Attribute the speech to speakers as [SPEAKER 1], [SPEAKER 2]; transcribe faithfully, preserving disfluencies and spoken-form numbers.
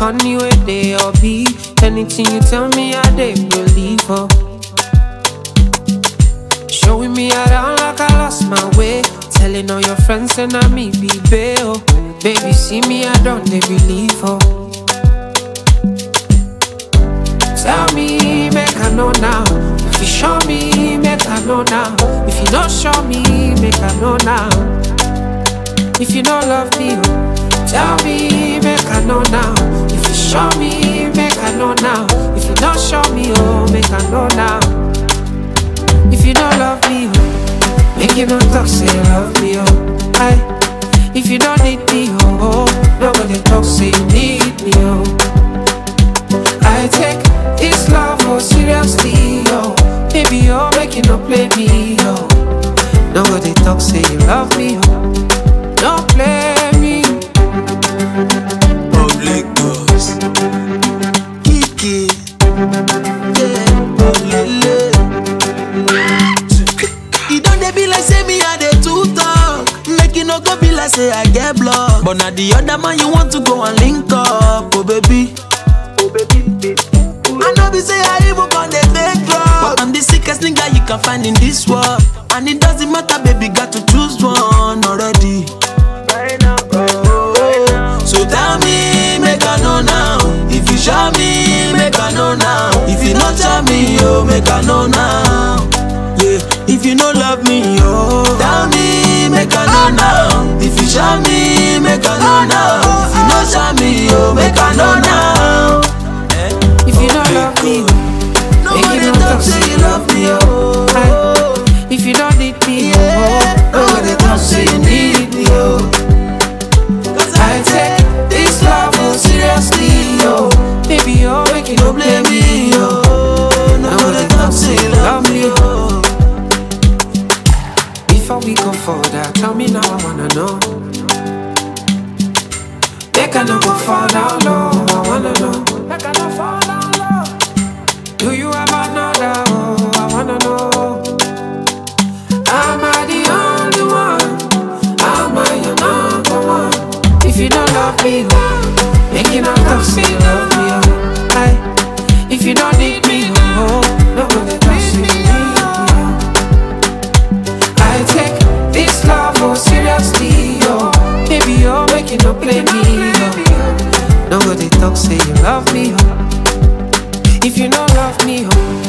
[SPEAKER 1] honey where they all be. Anything you tell me, I they believe, oh. Showing me around like I lost my way. Telling all your friends and I me be bail. Baby, see me, I don't they believe, oh. Tell me, make I know now. If you show me, make I know now. If you don't show me, make I know now. If you don't love me, oh, tell me, make I know now. If you show me, make I know now. If you don't show me, oh, make I know now. If you don't love me, oh, make you not talk, say you love me, oh. Aye. If you don't need me, oh, oh, nobody talk, say you need me, oh. I take this love, oh, seriously, oh. Baby, oh, make you not play me, oh. Nobody talk, say you love me, oh. Don't play me.
[SPEAKER 2] Public boss Kiki, yeah, oh lele. You don't they be like say me I dey too talk. Make you no go be like say I get blocked. But now the other man you want to go and link up, oh baby. Oh baby. I know be say I even gon' dey take drugs, but I'm the sickest nigga you can find in this world. And it doesn't matter, baby, got to choose one already. Right now, right now, right now. So tell me, make I know now. If you show me, make I know now. If you not tell me, oh, make I know now. Yeah, if you don't love me, oh, tell me, make I know now. If you show me, make I know now. If you not show me, oh, make I know now.
[SPEAKER 1] If you don't love me, make you not talk, say you love me, oh. Aye. If you don't need me, oh, nobody talk, say you need me, oh. I take this love, oh, seriously, oh. Baby, oh, make you don't blame me, oh. Nobody talk, say you love me, oh. Before we go further, tell me now, I wanna know. Make I no go fall down low, I wanna know. Make I no fall down low. Do you have another, oh, I wanna know. Am I the only one? Am I your number one? If you don't love me, oh, make you not talk, say you love me, oh. Aye. If you don't need me, oh, nobody talk, say you need me, oh. I take this love, oh, seriously, oh. Baby, oh, make you not play me, oh. Nobody talk, say you love me, oh. If you don't love me, oh,